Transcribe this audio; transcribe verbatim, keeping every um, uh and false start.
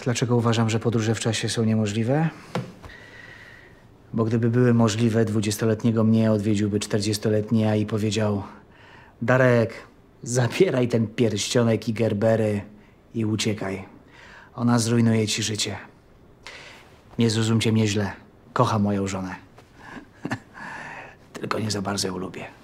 Dlaczego uważam, że podróże w czasie są niemożliwe? Bo gdyby były możliwe, dwudziestoletniego mnie odwiedziłby czterdziestoletni ja i powiedział: Darek, zabieraj ten pierścionek i gerbery i uciekaj. Ona zrujnuje ci życie. Nie zrozumcie mnie źle. Kocham moją żonę. Tylko nie za bardzo ją lubię.